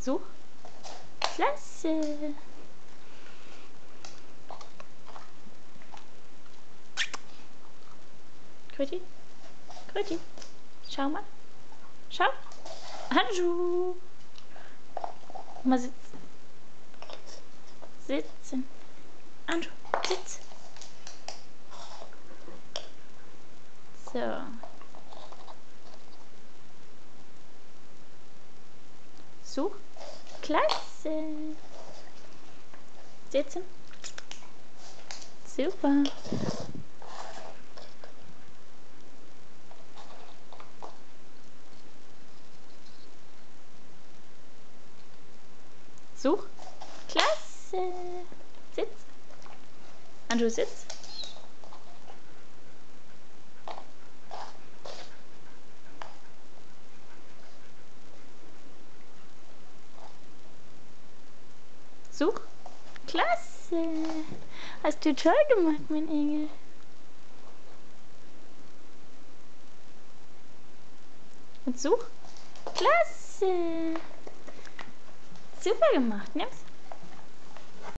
Such. Klasse. Kröti. Kröti. Schau mal. Schau. Anju. Mal sitzen. Sitzen. Anju, sitz. So. Such. Klasse. Sitzen. Super. Such. Klasse. Sitz. Anju, sitz. Such. Klasse. Hast du toll gemacht, mein Engel. Und such. Klasse. Super gemacht, nimm's.